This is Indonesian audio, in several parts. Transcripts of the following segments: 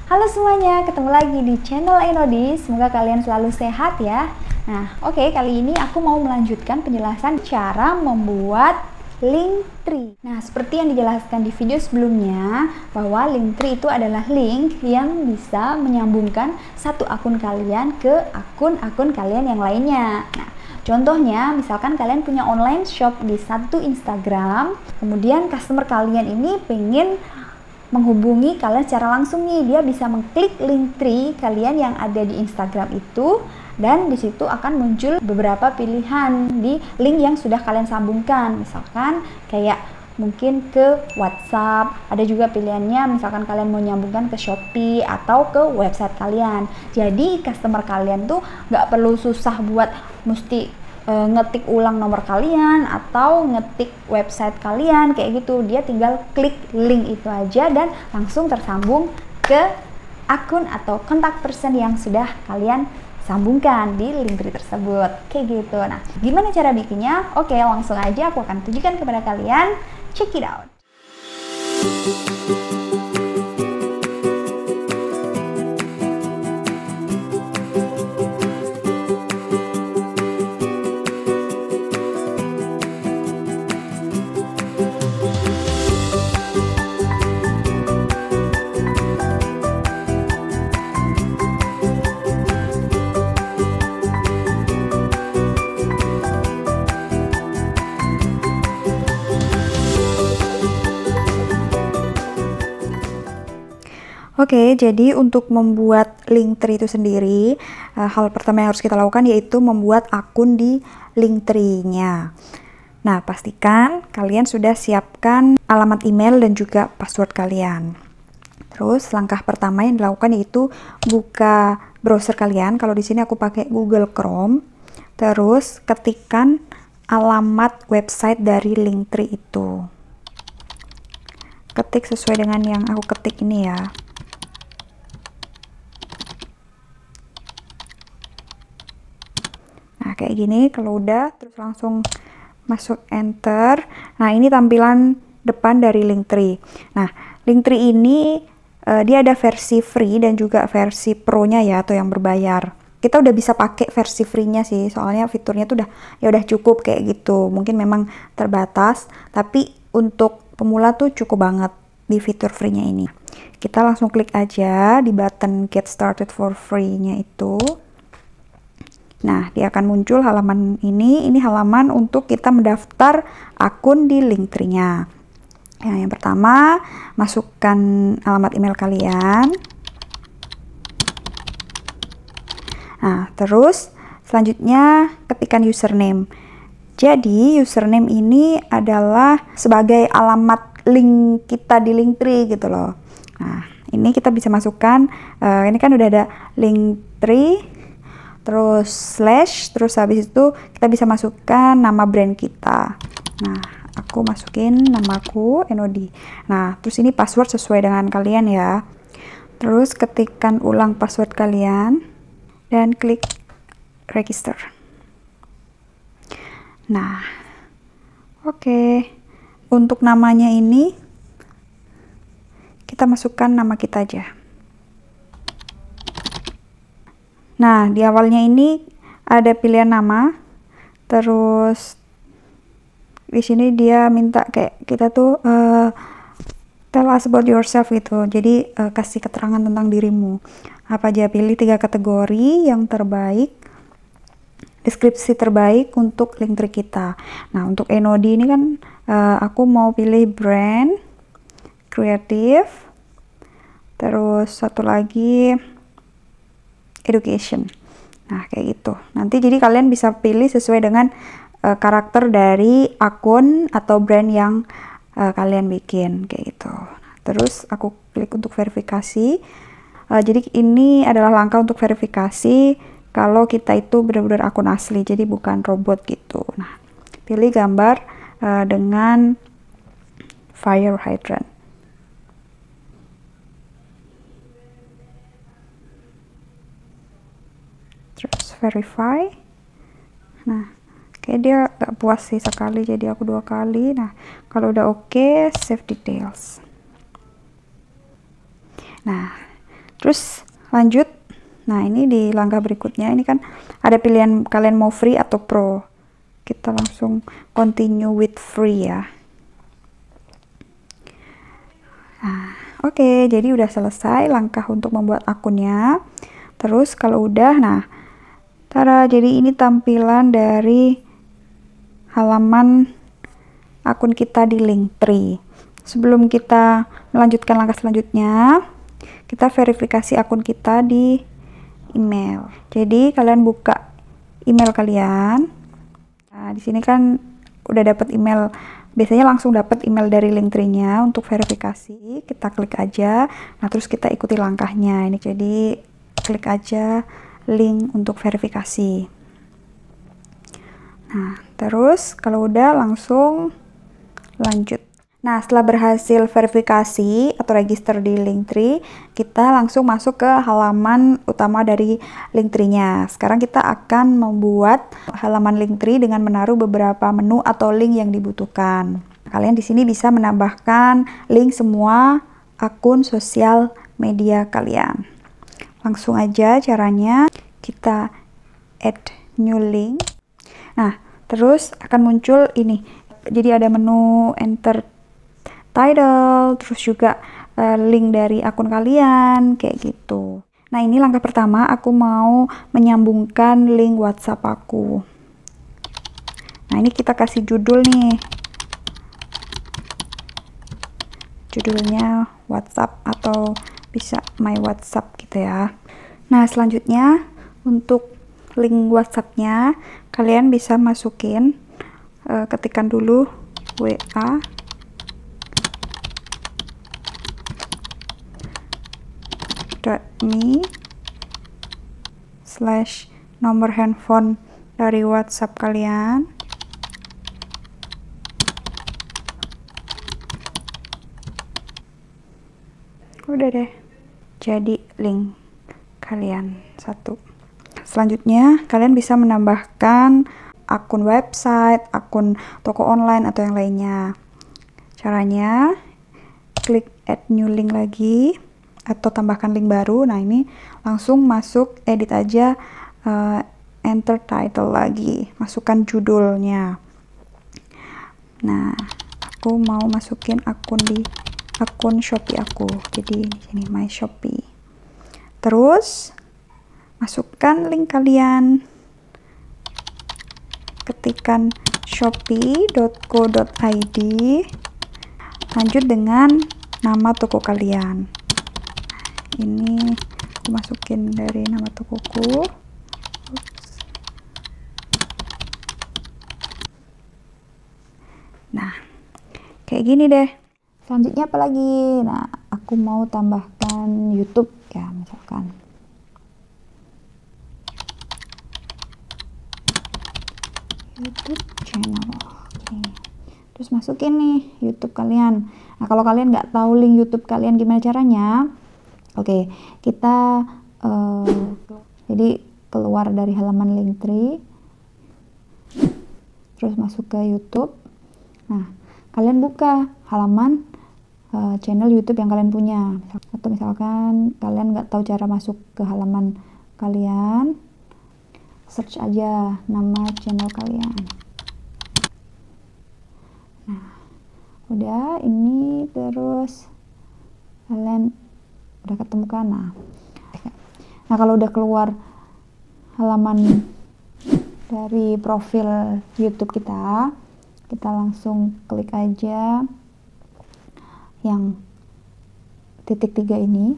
Halo semuanya, ketemu lagi di channel Enodi. Semoga kalian selalu sehat ya. Nah, oke, kali ini aku mau melanjutkan penjelasan cara membuat Linktree. Nah, seperti yang dijelaskan di video sebelumnya, bahwa Linktree itu adalah link yang bisa menyambungkan satu akun kalian ke akun-akun kalian yang lainnya. Nah, contohnya, misalkan kalian punya online shop di satu Instagram, kemudian customer kalian ini pengen menghubungi kalian secara langsung nih, dia bisa mengklik Linktree kalian yang ada di Instagram itu, dan di situ akan muncul beberapa pilihan di link yang sudah kalian sambungkan. Misalkan kayak mungkin ke WhatsApp, ada juga pilihannya misalkan kalian mau nyambungkan ke Shopee atau ke website kalian. Jadi customer kalian tuh nggak perlu susah buat mesti ngetik ulang nomor kalian atau ngetik website kalian kayak gitu. Dia tinggal klik link itu aja dan langsung tersambung ke akun atau kontak person yang sudah kalian sambungkan di Linktree tersebut kayak gitu. Nah, gimana cara bikinnya? Oke, langsung aja aku akan tunjukkan kepada kalian. Check it out. Oke, jadi untuk membuat Linktree itu sendiri, hal pertama yang harus kita lakukan yaitu membuat akun di Linktree-nya. Nah, pastikan kalian sudah siapkan alamat email dan juga password kalian. Terus, langkah pertama yang dilakukan yaitu buka browser kalian. Kalau di sini aku pakai Google Chrome. Terus, ketikkan alamat website dari Linktree itu. Ketik sesuai dengan yang aku ketik ini ya. Nah, kayak gini. Kalau udah, terus langsung masuk enter. Nah, ini tampilan depan dari Linktree. Nah, Linktree ini dia ada versi free dan juga versi pro-nya ya, atau yang berbayar. Kita udah bisa pakai versi free-nya sih, soalnya fiturnya tuh udah cukup kayak gitu. Mungkin memang terbatas, tapi untuk pemula tuh cukup banget di fitur free-nya ini. Kita langsung klik aja di button get started for free-nya itu. Nah, dia akan muncul halaman ini halaman untuk kita mendaftar akun di Linktree-nya. Ya, yang pertama, masukkan alamat email kalian. Nah, terus selanjutnya ketikkan username. Jadi, username ini adalah sebagai alamat link kita di Linktree gitu loh. Nah, ini kita bisa masukkan, ini kan udah ada Linktree, terus slash, terus habis itu kita bisa masukkan nama brand kita. Nah, aku masukin namaku Enodi. Nah, terus ini password sesuai dengan kalian ya. Terus ketikkan ulang password kalian dan klik register. Nah, oke. Untuk namanya ini kita masukkan nama kita aja. Nah, di awalnya ini ada pilihan nama, terus di sini dia minta kayak kita tuh tell us about yourself gitu. Jadi kasih keterangan tentang dirimu. Apa aja, pilih 3 kategori yang terbaik, deskripsi terbaik untuk Linktree kita. Nah, untuk Enodi ini kan aku mau pilih brand, kreatif, terus satu lagi education. Nah, kayak gitu. Nanti jadi kalian bisa pilih sesuai dengan karakter dari akun atau brand yang kalian bikin kayak gitu. Terus aku klik untuk verifikasi. Jadi ini adalah langkah untuk verifikasi kalau kita itu benar-benar akun asli, jadi bukan robot gitu. Nah, pilih gambar dengan fire hydrant. Terus verify. Nah, kayak dia gak puas sih sekali, jadi aku 2 kali. Nah, kalau udah oke, save details. Nah, Terus lanjut. Nah, ini di langkah berikutnya ini kan ada pilihan kalian mau free atau pro. Kita langsung continue with free ya. Nah, oke, jadi udah selesai langkah untuk membuat akunnya. Terus kalau udah, nah, jadi ini tampilan dari halaman akun kita di Linktree. Sebelum kita melanjutkan langkah selanjutnya, kita verifikasi akun kita di email. Jadi kalian buka email kalian. Nah, di sini kan udah dapat email. Biasanya langsung dapat email dari Linktree-nya untuk verifikasi. Kita klik aja. Nah, terus kita ikuti langkahnya. Ini jadi klik aja link untuk verifikasi. Nah, terus kalau udah langsung lanjut. Nah, setelah berhasil verifikasi atau register di Linktree, kita langsung masuk ke halaman utama dari Linktree-nya. Sekarang kita akan membuat halaman Linktree dengan menaruh beberapa menu atau link yang dibutuhkan. Kalian di sini bisa menambahkan link semua akun sosial media kalian. Langsung aja caranya, kita add new link. Nah, terus akan muncul ini. Jadi ada menu enter title, terus juga link dari akun kalian, kayak gitu. Nah, ini langkah pertama, aku mau menyambungkan link WhatsApp aku. Nah, ini kita kasih judul nih. Judulnya WhatsApp atau bisa my WhatsApp gitu ya. Nah, selanjutnya untuk link WhatsApp-nya, kalian bisa masukin, ketikkan dulu WA .me / nomor handphone dari WhatsApp kalian. Udah deh, jadi link kalian satu. Selanjutnya kalian bisa menambahkan akun website, akun toko online atau yang lainnya. Caranya klik add new link lagi atau tambahkan link baru. Nah, ini langsung masuk, edit aja, enter title lagi, masukkan judulnya. Nah, aku mau masukin akun Shopee aku, jadi di sini my Shopee. Terus masukkan link kalian, ketikkan shopee.co.id, lanjut dengan nama toko kalian. Ini aku masukin dari nama tokoku. Nah, kayak gini deh. Selanjutnya apa lagi? Nah, aku mau tambahkan YouTube ya, misalkan. YouTube channel. Oke. Terus masukin nih YouTube kalian. Nah, kalau kalian nggak tahu link YouTube kalian gimana caranya? Oke, kita jadi keluar dari halaman Linktree, terus masuk ke YouTube. Nah, kalian buka halaman channel YouTube yang kalian punya. Atau misalkan kalian nggak tahu cara masuk ke halaman kalian, search aja nama channel kalian. Nah, udah ini, terus kalian udah ketemu kan. Nah, kalau udah keluar halaman dari profil YouTube kita langsung klik aja yang titik 3 ini.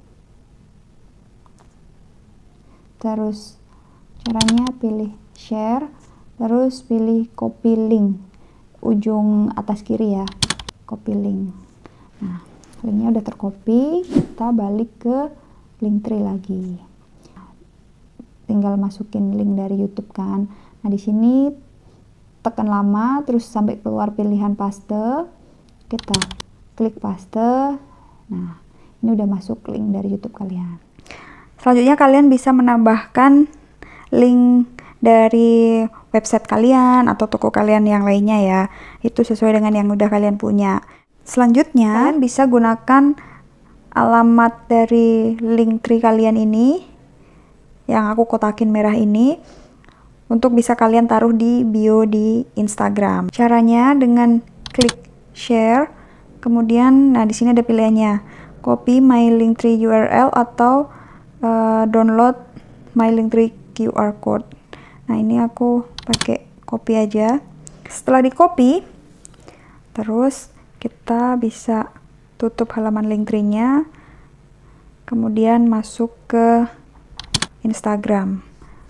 Terus caranya pilih share, terus pilih copy link ujung atas kiri ya, copy link. Nah, linknya udah tercopy, kita balik ke Linktree lagi. Tinggal masukin link dari YouTube kan. Nah, di sini tekan lama terus sampai keluar pilihan paste. Kita klik paste. Nah, ini udah masuk link dari YouTube kalian. Selanjutnya kalian bisa menambahkan link dari website kalian atau toko kalian yang lainnya ya. Itu sesuai dengan yang udah kalian punya. Selanjutnya, kalian bisa gunakan alamat dari Linktree kalian ini, yang aku kotakin merah ini, untuk bisa kalian taruh di bio di Instagram. Caranya dengan klik share, kemudian nah di sini ada pilihannya, copy my Linktree URL atau download my Linktree QR code. Nah ini aku pakai copy aja. Setelah di copy, terus kita bisa tutup halaman Linktree-nya, kemudian masuk ke Instagram.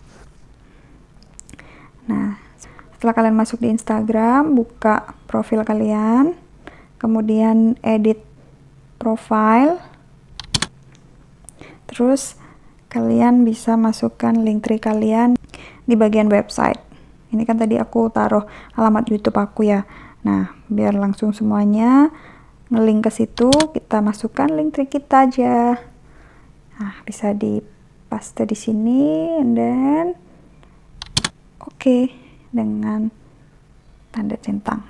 Nah, setelah kalian masuk di Instagram, buka profil kalian, kemudian edit profile, terus kalian bisa masukkan Linktree kalian di bagian website. Ini kan tadi aku taruh alamat YouTube aku ya. Nah, biar langsung semuanya ngelink ke situ, kita masukkan Linktree kita aja. Nah, bisa di paste di sini, and then oke, dengan tanda centang.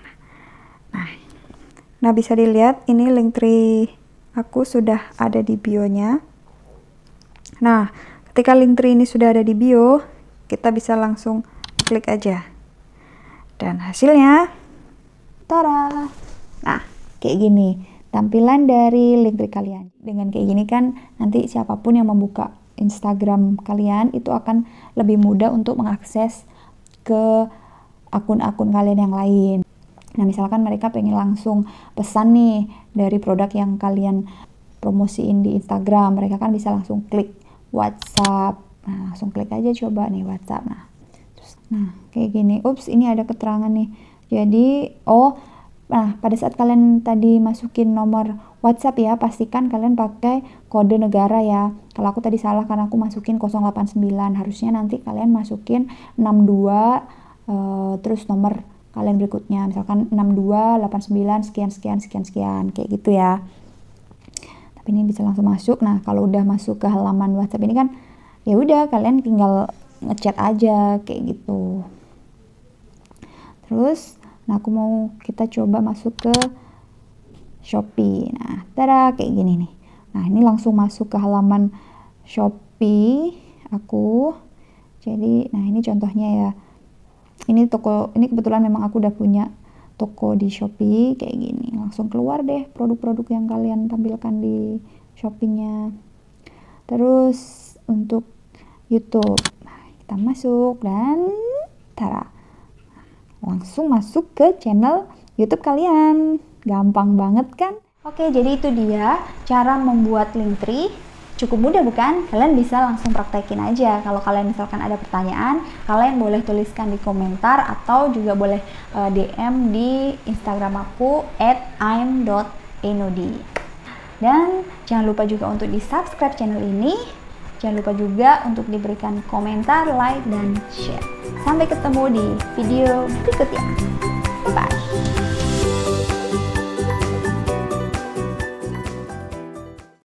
Nah, bisa dilihat ini Linktree aku sudah ada di bio-nya. Nah, ketika Linktree ini sudah ada di bio, kita bisa langsung klik aja. Dan hasilnya, tada! Nah, kayak gini tampilan dari Linktree kalian. Dengan kayak gini kan nanti siapapun yang membuka Instagram kalian itu akan lebih mudah untuk mengakses ke akun-akun kalian yang lain. Nah, misalkan mereka pengen langsung pesan nih dari produk yang kalian promosiin di Instagram, mereka kan bisa langsung klik WhatsApp. Nah, langsung klik aja coba nih WhatsApp. Nah, kayak gini. Ups, ini ada keterangan nih. Jadi, nah, pada saat kalian tadi masukin nomor WhatsApp ya, pastikan kalian pakai kode negara ya. Kalau aku tadi salah karena aku masukin 089, harusnya nanti kalian masukin 62 terus nomor kalian berikutnya, misalkan 6289 sekian kayak gitu ya. Tapi ini bisa langsung masuk. Nah, kalau udah masuk ke halaman WhatsApp ini kan ya udah kalian tinggal ngechat aja kayak gitu. Terus nah, kita coba masuk ke Shopee. Nah, tada, kayak gini nih. Nah, ini langsung masuk ke halaman Shopee aku. Jadi, nah ini contohnya ya. Ini toko, ini kebetulan memang aku udah punya toko di Shopee kayak gini. Langsung keluar deh produk-produk yang kalian tampilkan di Shopee-nya. Terus untuk YouTube, nah, kita masuk dan tada, langsung masuk ke channel YouTube kalian. Gampang banget kan? Oke, jadi itu dia cara membuat Linktree. Cukup mudah bukan? Kalian bisa langsung praktekin aja. Kalau kalian misalkan ada pertanyaan, kalian boleh tuliskan di komentar atau juga boleh DM di Instagram aku @aim.enodi. Dan jangan lupa juga untuk di subscribe channel ini. Jangan lupa juga untuk diberikan komentar, like, dan share. Sampai ketemu di video berikutnya.